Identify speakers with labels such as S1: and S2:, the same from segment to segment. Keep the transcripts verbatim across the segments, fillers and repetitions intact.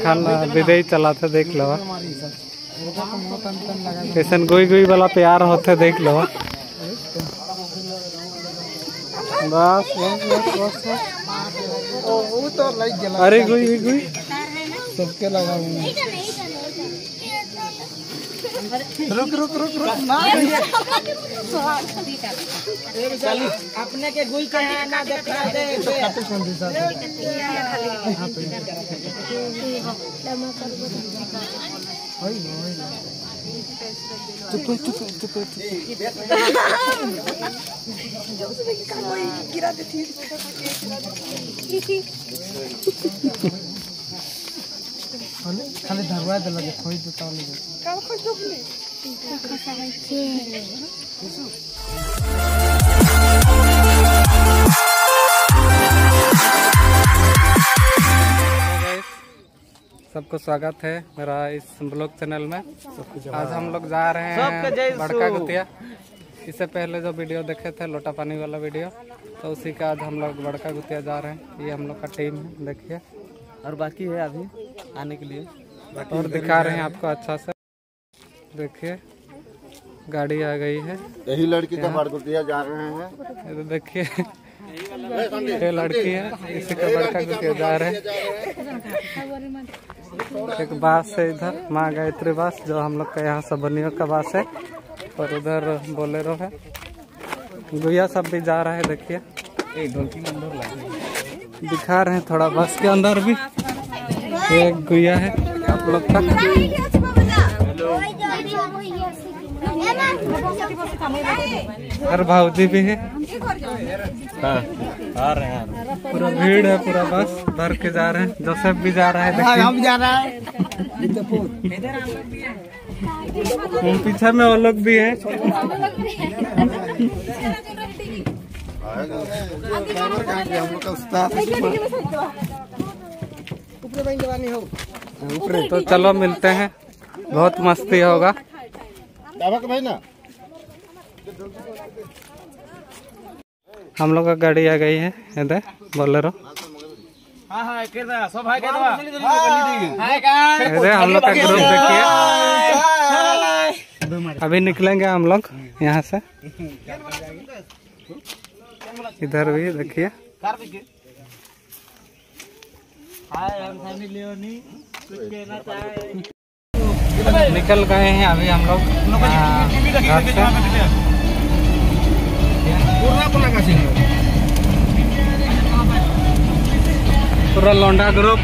S1: खान विदेही चला थे देख लो। कैसन गोई गोई वाला प्यार होते देख लो। बस बस बस बस तो अरे गोई गोई गोई सबके लगा हुआ। रुक रुक रुक रुक ना अपने के गुई के ना देखा दे तो काटू कौन दिशा हां पे होई होई चुप चुप चुप कोई गिरा दे थी खाली धरवा दे लगे खोई दे ताले का खोई दो ने खसाई छे। सबको स्वागत है मेरा इस ब्लॉग चैनल में। आज हम लोग जा रहे हैं बड़का गुतिया। इससे पहले जो वीडियो देखे थे लोटा पानी वाला वीडियो, तो उसी का आज हम लोग बड़का गुतिया जा रहे हैं। ये हम लोग का टीम है, देखिए। और बाकी है अभी आने के लिए, और दिखा रहे हैं आपको अच्छा से। देखिए गाड़ी आ गई है,
S2: यही लड़की का बड़गुतिया जा रहे हैं।
S1: ये देखिए ये लड़की है, इसी का बड़का गुतिया जा रहे हैं। एक बास है इधर माँ गायत्री बास, जो हम लोग का यहाँ सबनियों का बास है, और उधर बोलेरो है। गुया सब भी जा रहा है, देखिए दिखा रहे हैं थोड़ा बस के अंदर भी। एक गुया है आप लोग का, और भाऊजी भी है। हाँ आ रहे हैं, पूरा भीड़ है, पूरा बस भर के जा रहे हैं। जोसेफ भी जा रहा है, हम जा रहा है। पीछे में वो लोग भी है। तो चलो मिलते हैं, बहुत मस्ती होगा। हम लोग का गाड़ी आ गई है इधर बोलेरो। अरे हम लोग का ग्रुप देखिए, अभी निकलेंगे हम लोग यहाँ से। इधर भी देखिए निकल गए हैं अभी हम लोग घर से। पूरा लौंडा ग्रुप।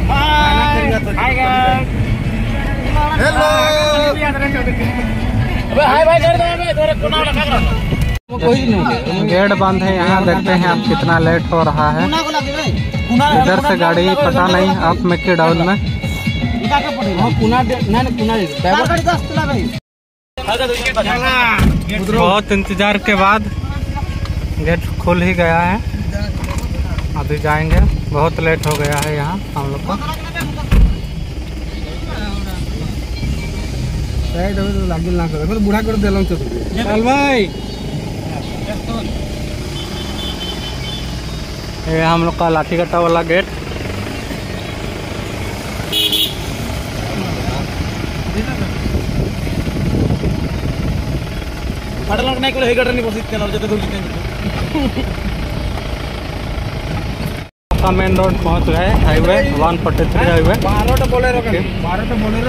S1: गेट बंद है यहाँ, देखते हैं अब कितना लेट हो रहा है। इधर से गाड़ी पता नहीं आप में के डाउन में। बहुत इंतजार के बाद गेट खुल ही गया है। अभी जाएंगे, बहुत लेट हो गया है यहाँ हम लोग को। बुढ़ा कर दिल भाई, ये हम लोग का लाठी कट्टा वाला गेट। मेन रोड पहुंच गए, highway one forty three highway. बारह बोले बारह बोले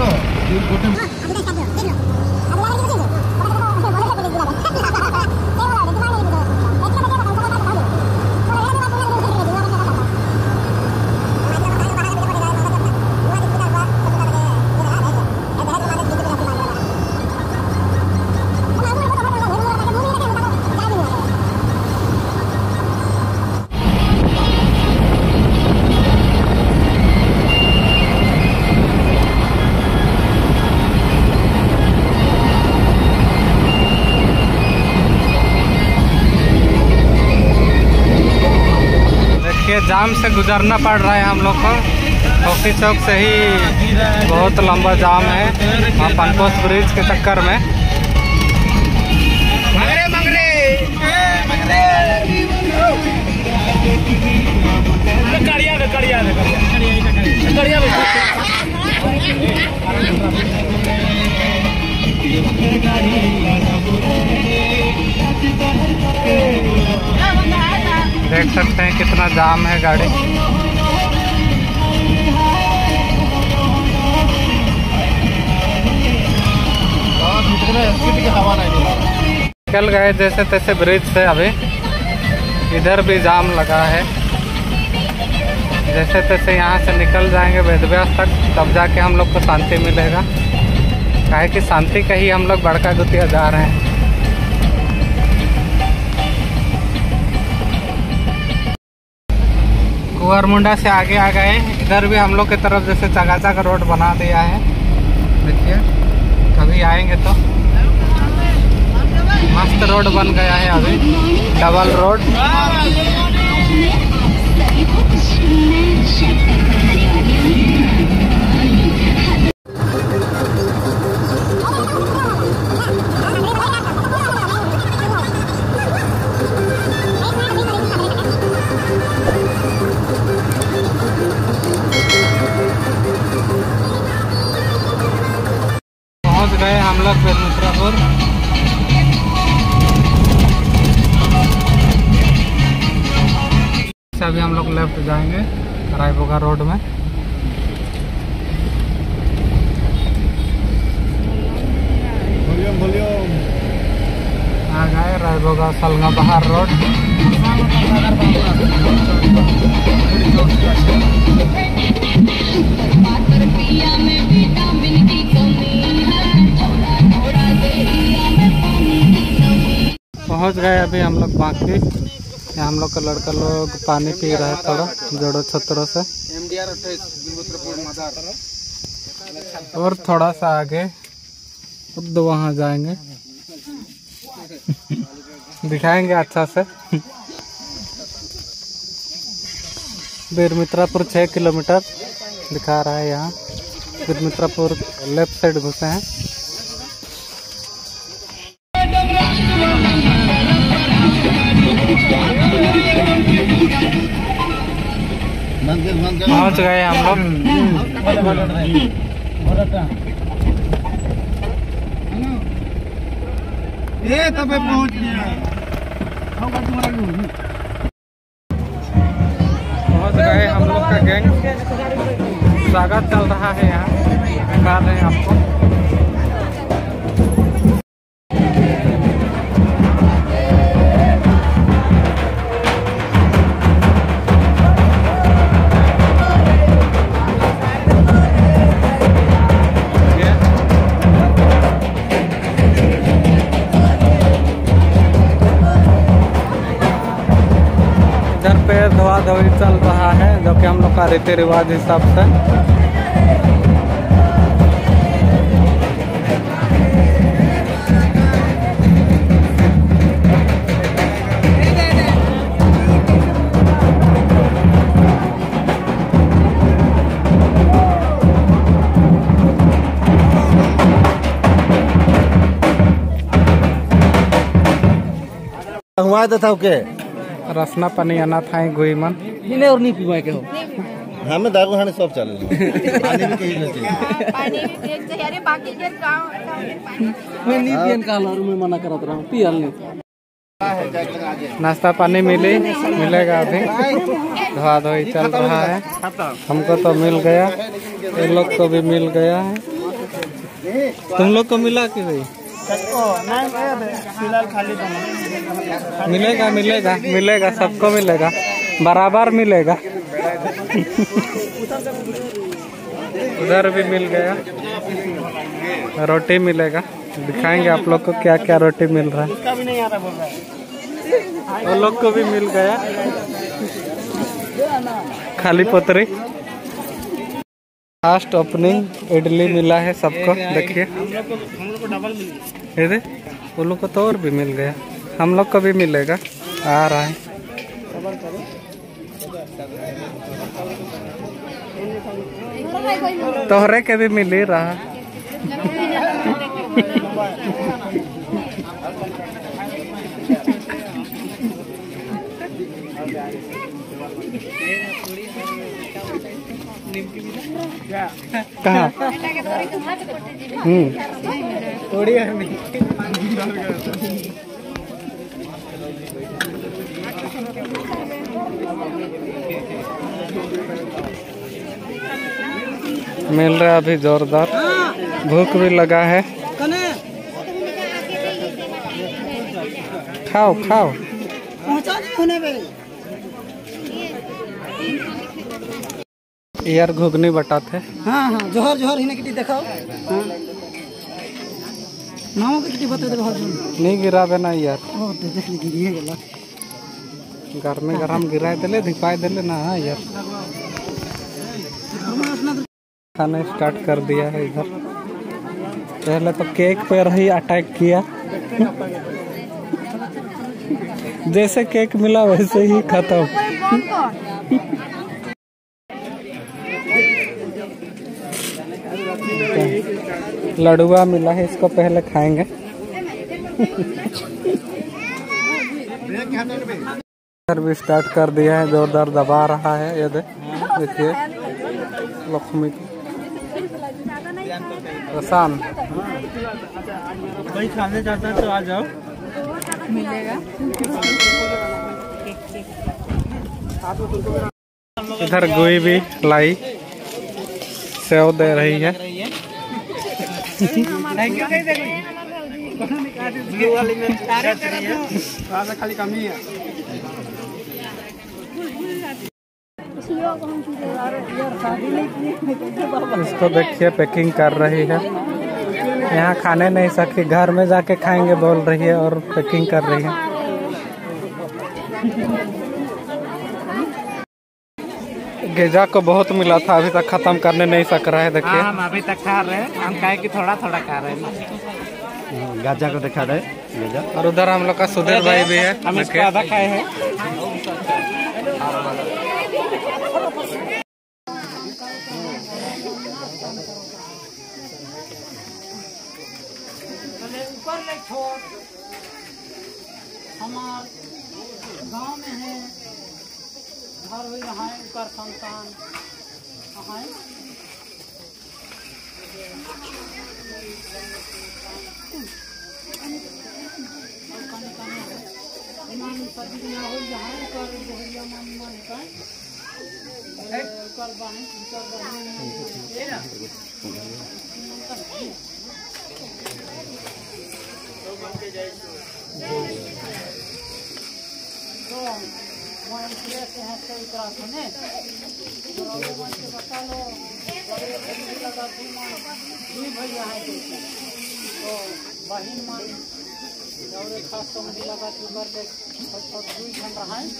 S1: जाम से गुजरना पड़ रहा है हम लोग को। हॉकी चौक से ही बहुत लंबा जाम है, वहाँ पनपोस ब्रिज के चक्कर में। देख सकते हैं कितना जाम है गाड़ी। निकल गए जैसे तैसे ब्रिज से। अभी इधर भी जाम लगा है। जैसे तैसे यहाँ से निकल जाएंगे वेदव्यास तक, तब जाके हम लोग को शांति मिलेगा। काहे कि शांति का ही हम लोग बड़का गुतिया जा रहे हैं। कुंवरमुंडा से आगे आ गए। इधर भी हम लोग की तरफ जैसे चगाचा का रोड बना दिया है। देखिए कभी आएंगे तो मस्त रोड बन गया है। अभी डबल रोड। पहुंच गए हम लोग बेलमुत्रापुर। अभी हम लोग लेफ्ट जाएंगे रायबोगा रोड में। आ गए रायबोगा सलगा बहार रोड। पहुंच गए अभी हम लोग बाकी। हम लोग का लड़का लोग पानी पी रहा है थोड़ा जोड़ो छतरों से। और थोड़ा सा आगे खुद वहाँ जाएंगे, दिखाएंगे अच्छा से। बीरमित्रापुर छः किलोमीटर दिखा रहा है। यहाँ बीरमित्रापुर लेफ्ट साइड घुसे हैं। पहुंच गए हम लोग। ये तब पहुंच गया। पहुंच गए हम लोग का गैंग। स्वागत चल रहा है यहाँ, दिखा रहे हैं आपको। इधर पे धोआ धोई चल रहा है, जो कि हम लोग का रीति रिवाज हिसाब से।
S2: हुआ था के
S1: रसना पानी आना था गुई मन
S3: इन्हें और नहीं पीवा के हो।
S2: हमें दागो हाने सब चल पानी भी कहीं नहीं चाहिए।
S4: पानी भी एक चाहिए। अरे बाकी के गांव
S3: मैं नहीं पियन का और मैं मना करत रहा हूं, पियल नहीं।
S1: नाश्ता पानी मिली मिलेगा अभी। धोआ धोई चल रहा है। हमको तो मिल गया, इन लोग को भी मिल गया है। तुम लोग को मिला कि भाई? मिलेगा मिलेगा मिलेगा, सबको मिलेगा, बराबर मिलेगा। उधर भी मिल गया, रोटी मिलेगा। दिखाएंगे आप लोग को क्या क्या रोटी मिल रहा है। वो लोग को भी मिल गया खाली पोतरी। फास्ट ओपनिंग इडली मिला है सबको। देखिए ये वो लोग को तो और भी मिल गया, हम लोग को भी मिलेगा। आ रहा है तोहरे के भी मिल ही रहा। कहाँ? हम्म मिल रहा है अभी जोरदार, भूख भी लगा है। खाओ खाओ। यार घुगनी बटाते।
S3: हाँ हाँ जोहर जोहर हिने किटी दिखाओ। हाँ नाम के किटी बता दे बहुत
S1: नहीं गिरा देना यार।
S3: ओ देख ले गिरी गेला।
S1: घर में गरम गिराए दिले धिपाए दिले ना यार। खाना स्टार्ट कर दिया है इधर। पहले तो केक पर ही अटैक किया। जैसे केक मिला वैसे ही खत्म। लडुआ मिला है, इसको पहले खाएंगे। इधर भी स्टार्ट कर दिया है, जोरदार दबा रहा है। ये देखिए लक्ष्मी रसान।
S3: कोई खाने चाहता है तो आ जाओ,
S4: मिलेगा।
S1: इधर गोई भी लाई, सेव दे रही है।
S3: खाली कमी है।
S1: इसको देखिए पैकिंग कर रही है। यहाँ खाने नहीं सकी, घर में जाके खाएंगे बोल रही है और पैकिंग कर रही है। गेजा को बहुत मिला था, अभी तक खत्म करने नहीं सक रहा है। देखिए
S3: हम अभी तक खा रहे हैं, हम कहे कि थोड़ा थोड़ा खा रहे हैं।
S2: गाजा को दिखा दे गाजा।
S1: और उधर हम लोग का सुधीर भाई भी है।
S3: हम इसको आधा खाए हैं। हमारे गांव में है, घर हो रहा है ऊपर संतान है। बहिन मान खास तो मुझे लगा रहा है।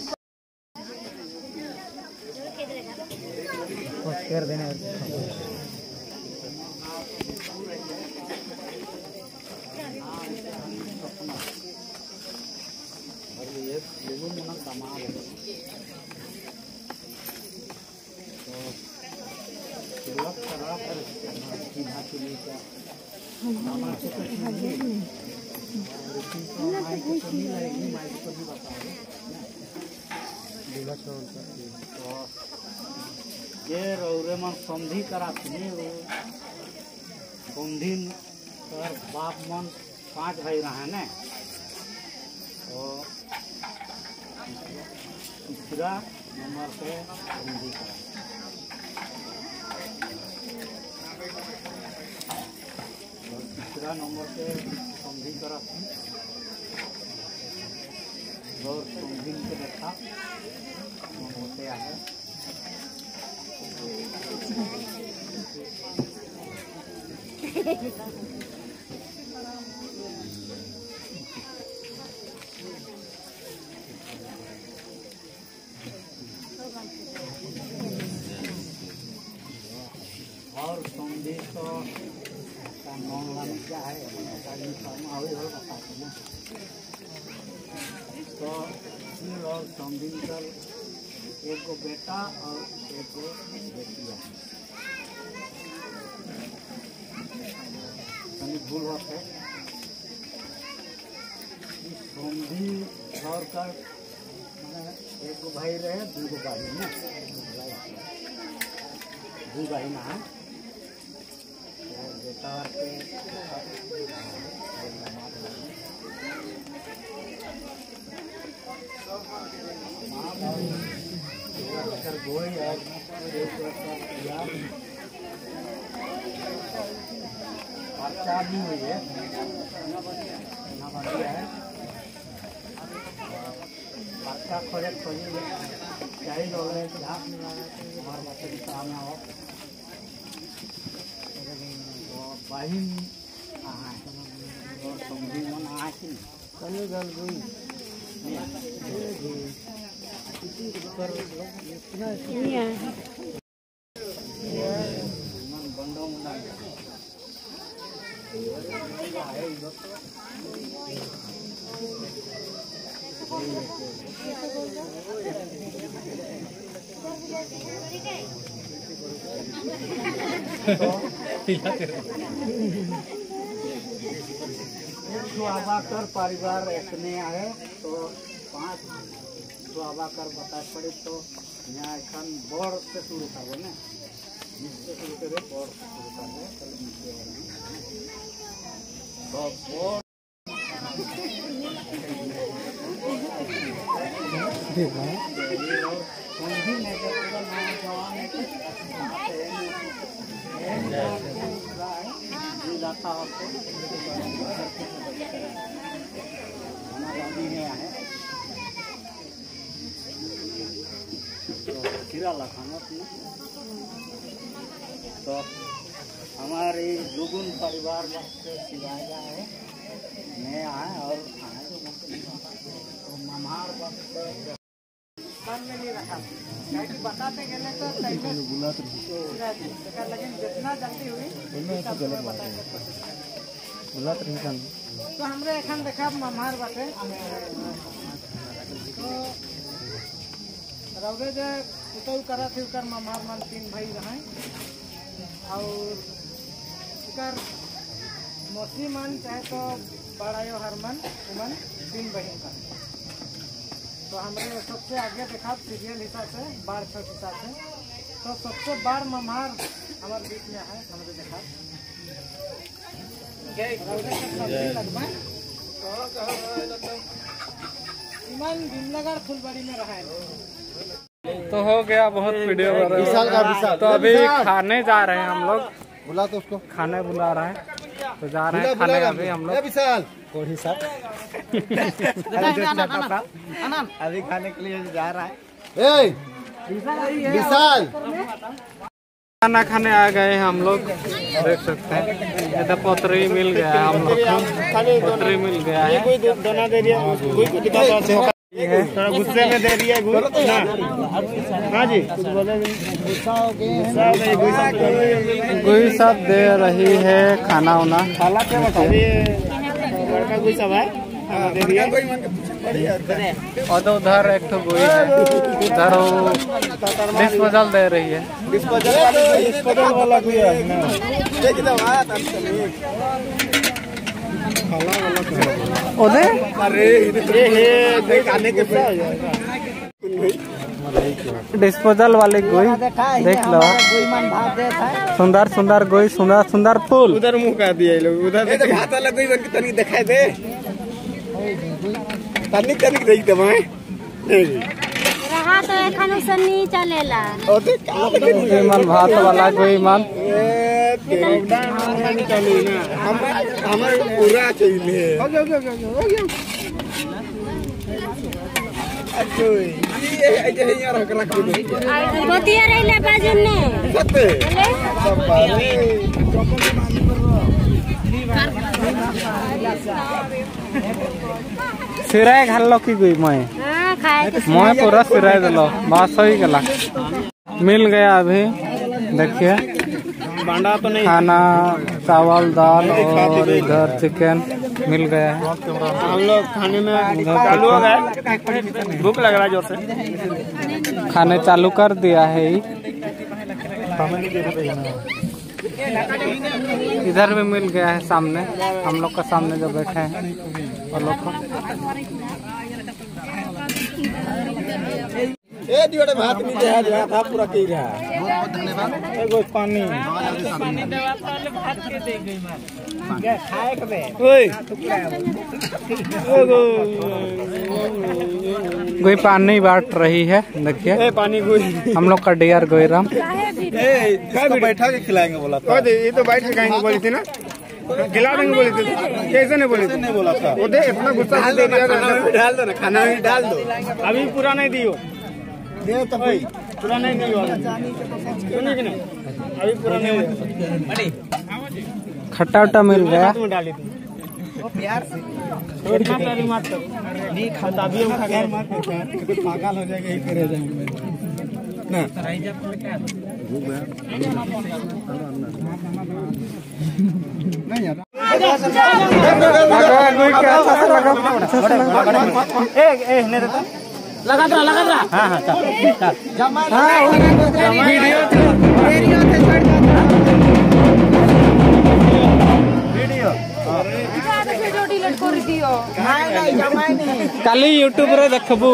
S3: ये रौरे मन संधि करा थी वो संधि कर बाप मन पांच भाई रहा है ना, तो तीसरा नंबर पे संधि करा। तीसरा नंबर पे संधि करा थी और संधि के देखा होते है। और संदेश तो मामला में क्या है तो और संदेश एक को बेटा और एक को बेटिया भूल बात है। संधि और का एक भाई रहे दो गाड़ी में दू बहन है बेटा गोई और पर्चा भी हुई है पर्चा खोजे खोजे चाहिए लोग हमारे बच्चे के सामने हो बहन समझी मन आती कल गल गई बंदो मुंडा स्वाभाकर परिवार इतने आए तो पाँच स्वाभाकर बता पड़े तो यहाँ एखन बड़ से शुरू करे ना नीचे शुरू करे बड़ से शुरू करे चलो नीचे तो बड़ संधि में पूरा नाम जवान जाता हमारा अभी नहीं आए खीरा लखाना तो हमारे दुगुन परिवार से सिवाया है नया है और तो ममार वक्त मन में नहीं रखा कि बताते गए तो लेकिन जितना जल्दी हुई तो हमरे एखन देखा ममार बाटे तो रौदे जे उतल करा थी उकर ममार मन तीन भाई रहे और उकर मौसी मन चाहे तो बड़ायो हरमन उमन तीन बहन का तो हमरे सबसे आगे देखा सीरियल हिसाब से बाढ़ छठ हिसाब से तो सबसे बाढ़ ममार हमारे बीच में है हमरे देखा भीमनगर फुलबाड़ी में रहा है।
S1: तो हो गया बहुत वीडियो
S2: विशाल का विशाल
S1: तो अभी खाने जा रहे हैं हम लोग
S2: बुला तो उसको
S1: खाने बुला रहे हैं तो जा रहे हैं खाने अभी हम लोग
S2: विशाल
S3: कोढ़ी साहब अभी खाने के लिए जा रहा है
S2: विशाल
S1: खाना खाने आ गए हैं हम लोग देख सकते हैं इधर पोतरी मिल गया है हम लोग को पोतरी मिल गया है
S3: थोड़ा गुस्से में दे रही है हाँ जी
S1: कोई सब दे रही है खाना वाना
S3: लड़का कोई सब है दे रही है
S1: और तो उधर एक तो गोई है उधर वो डिस्पोजल दे रही है
S3: डिस्पोजल वाला कोई है
S1: ओदे
S3: अरे ये खाने के
S1: डिस्पोजल वाले गोई देख लो सुंदर सुंदर गोई सुंदर सुंदर फूल
S3: उधर मुँह कर दिया लोग उधर हाथ वाला गोई बन के तनिक दिखाई दे तनिक तनिक देख दे मैं
S4: रहा तो एखन से नहीं चलेला
S3: ओते
S1: गोई मन भात वाला गोई मन
S3: हम हमारे पूरा चाहिए ओके ओके ओके ओके अच्छा ये ऐसे ही यार रख रख दे
S4: गोतिया रहले बाजू ने
S3: सत्ते
S1: सिराय घाल की गई मैं
S4: हां खाए
S1: मैं पूरा सिराय दिलो बस हो गला मिल गया अभी देखिए
S3: बांडा तो नहीं
S1: खाना चावल दाल और इधर चिकन मिल गया है
S3: हम लोग खाने में चालू हो गए भूख लग रहा है जोर से
S1: खाने चालू कर दिया है इधर भी मिल गया है सामने हम लोग का सामने जो बैठे हैं वो लोग को
S3: ए दियोड़े भात नहीं दे रहा था पूरा कह रहा
S2: धन्यवाद।
S3: एगो पानी
S2: पानी
S3: देवा पहले भात के दे गई मार के खाए के दे
S1: ओए कोई पानी बांट रही है, देखिए
S3: पानी कोई
S1: हम लोग का डियर गोईराम।
S2: बैठा के खिलाएंगे बोला था।
S3: ये तो बैठ के खाएंगे बोली थी ना, खिला देंगे बोली थी, कैसे नहीं बोली थी?
S2: नहीं बोला था।
S3: वो दे इतना गुस्सा डाल दो, डाल दो ना, खाना में डाल दो। अभी पूरा नहीं दियो,
S2: दे तो भाई
S3: पूरा नहीं दियो, सुनिए कि नहीं, अभी पूरा नहीं दियो।
S1: खट्टा उट्टा मिल गया।
S3: तुम डाली थी वो प्यार से, इतना प्यारी मत करो, नहीं खाता भी हम खा गए, पागल हो जाएगा, यही करे जाएंगे ना। नहीं यार लगा दो लगा दो। हाँ हाँ हाँ वीडियो वीडियो
S1: काली यूट्यूब रे देखबू।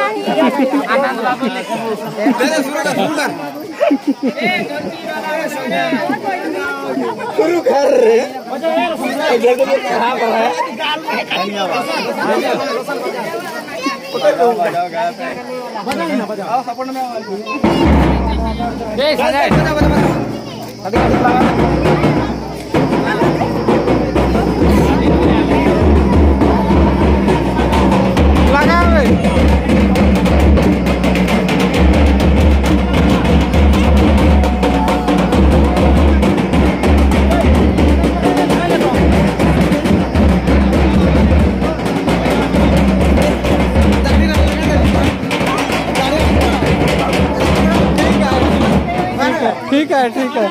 S1: ठीक है ठीक है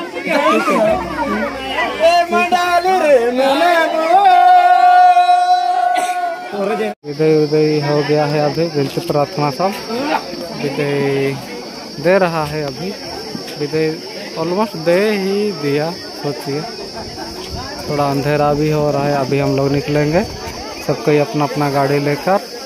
S1: विदय उदय हो गया है। अभी विनती प्रार्थना सब विदय दे रहा है। अभी विदय ऑलमोस्ट दे ही दिया। सोचिए थोड़ा अंधेरा भी हो रहा है। अभी हम लोग निकलेंगे, सब कोई अपना अपना गाड़ी लेकर।